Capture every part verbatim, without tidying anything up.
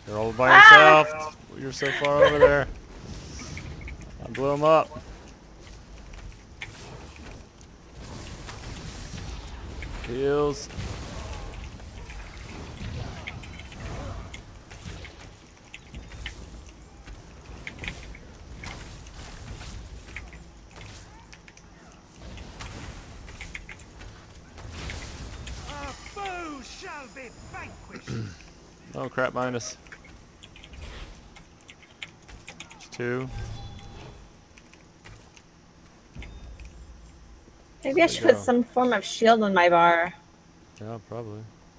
You're all by Ah! yourself. You're so far over there. I blew him up. Heals. Our foes shall be vanquished. Oh crap, minus. There's two. Maybe I There you should put go. some form of shield on my bar. Yeah, probably.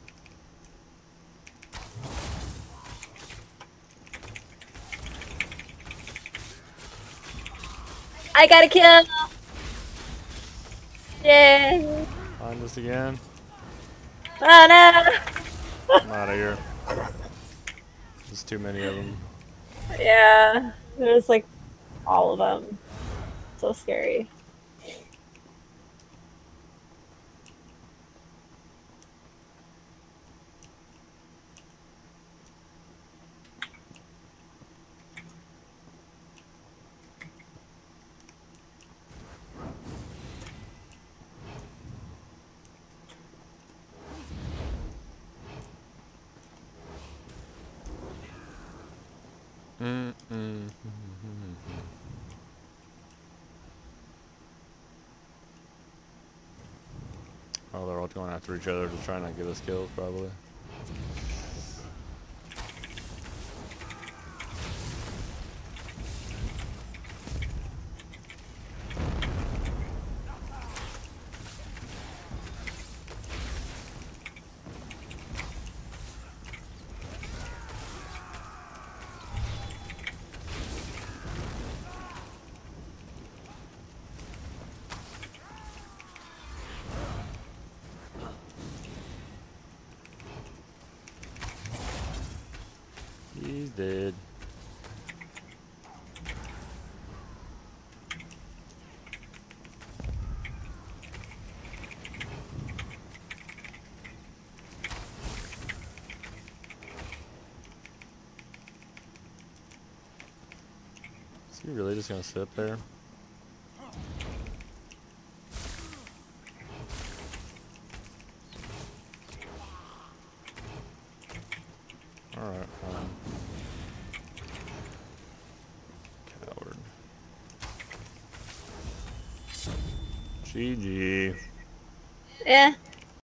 I got a kill! Yay! Find us again. Oh no! I'm out of here. There's too many of them. Yeah, there's like all of them. So scary. Mm -mm. Oh, they're all going after each other to try not get us killed, probably. He's dead. Is he really just gonna sit there? Alright, fine. Coward. G G. Yeah.